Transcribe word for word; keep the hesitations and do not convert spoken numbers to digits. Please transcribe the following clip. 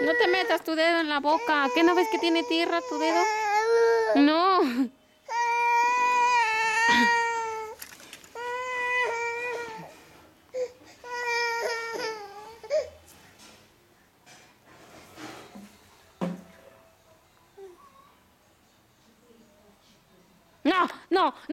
No te metas tu dedo en la boca. ¿Qué no ves que tiene tierra tu dedo? No. No, no.